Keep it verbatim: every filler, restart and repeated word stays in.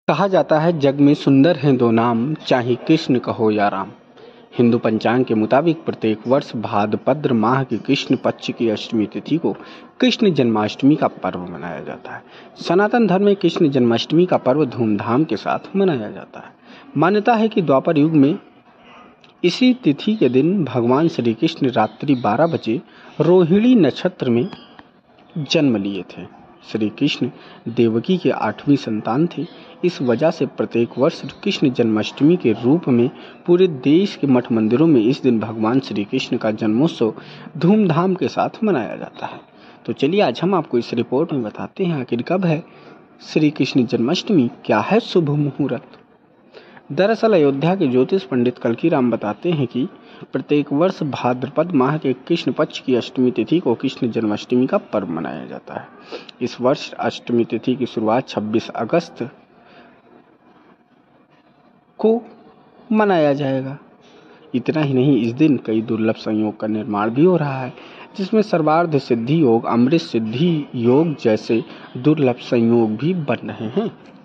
कहा जाता है जग में सुंदर हैं दो नाम, चाहे कृष्ण कहो या राम। हिंदू पंचांग के मुताबिक प्रत्येक वर्ष भाद्रपद माह की कृष्ण पक्ष की अष्टमी तिथि को कृष्ण जन्माष्टमी का पर्व मनाया जाता है। सनातन धर्म में कृष्ण जन्माष्टमी का पर्व धूमधाम के साथ मनाया जाता है। मान्यता है कि द्वापर युग में इसी तिथि के दिन भगवान श्री कृष्ण रात्रि बारह बजे रोहिणी नक्षत्र में जन्म लिए थे। श्री कृष्ण देवकी के आठवीं संतान थे। इस वजह से प्रत्येक वर्ष कृष्ण जन्माष्टमी के रूप में पूरे देश के मठ मंदिरों में इस दिन भगवान श्री कृष्ण का जन्मोत्सव धूमधाम के साथ मनाया जाता है। तो चलिए आज हम आपको इस रिपोर्ट में बताते हैं आखिर कब है श्री कृष्ण जन्माष्टमी, क्या है शुभ मुहूर्त। दरअसल अयोध्या के ज्योतिष पंडित कल्कीराम बताते हैं कि प्रत्येक वर्ष भाद्रपद माह के कृष्ण पक्ष की अष्टमी तिथि को कृष्ण जन्माष्टमी का पर्व मनाया जाता है। इस वर्ष अष्टमी तिथि की शुरुआत छब्बीस अगस्त को मनाया जाएगा। इतना ही नहीं, इस दिन कई दुर्लभ संयोग का निर्माण भी हो रहा है, जिसमें सर्वार्थ सिद्धि योग, अमृत सिद्धि योग जैसे दुर्लभ संयोग भी बन रहे हैं।